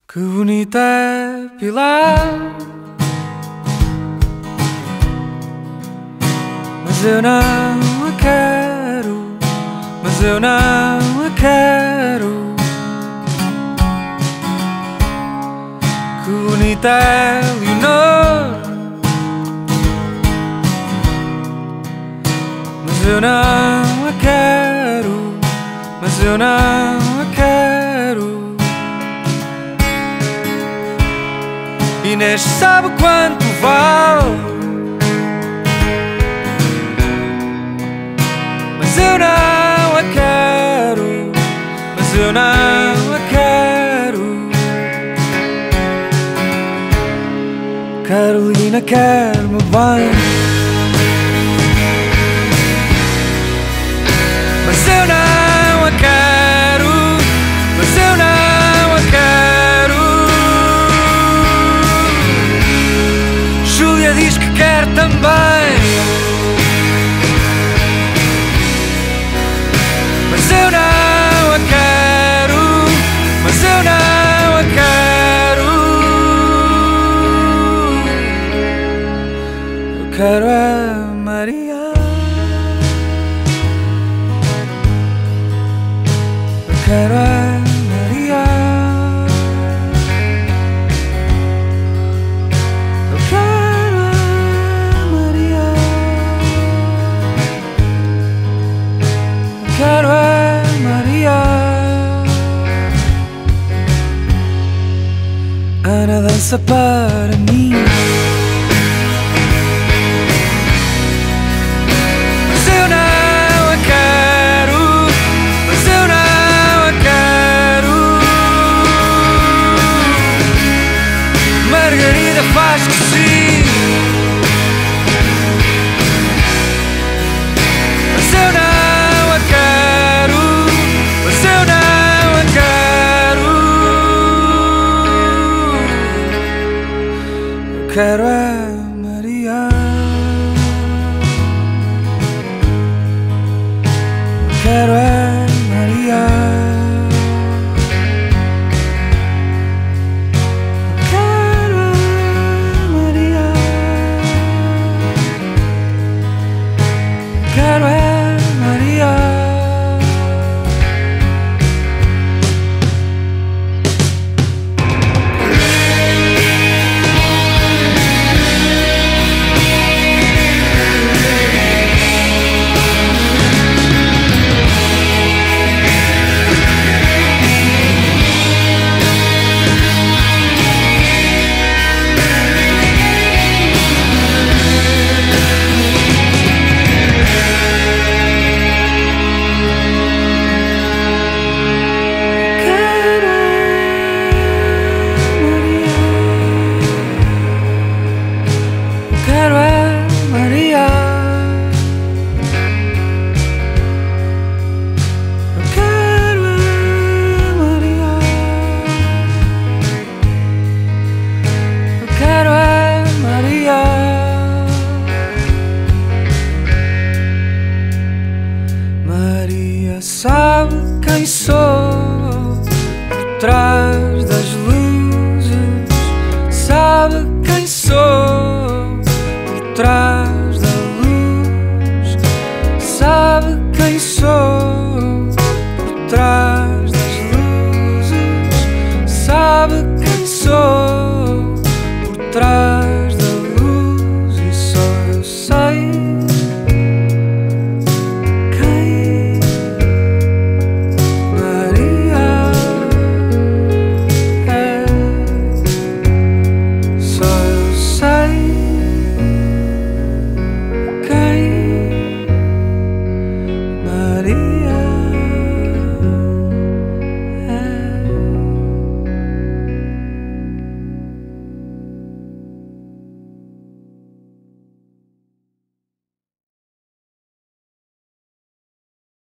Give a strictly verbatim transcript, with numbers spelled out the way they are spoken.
Que bonita é Pilar, mas eu não a quero, mas eu não a quero. Que bonita é Leonor, mas eu não a quero, mas eu não a quero. Inês sabe quanto vale, mas eu não a quero, mas eu não a quero. Carolina quer-me bem, mas eu não a quero, mas eu não a quero. Júlia diz que quer também, mas eu não a quero, mas eu não a quero. Eu quero a Maria, eu quero a Maria, eu quero a Maria, eu quero a Maria. Ana dança para mim, mas eu não a quero, mas eu não a quero. Margarida faz que sim, mas eu não a quero, mas eu não a quero. Eu quero a Maria, eu quero a Maria, eu quero a Maria, eu quero a Maria. Quero a Maria, eu quero a Maria, eu quero a Maria. Maria sabe quem sou por trás das luzes, sabe quem sou por trás da luz, sabe quem sou por trás das luzes, sabe quem sou.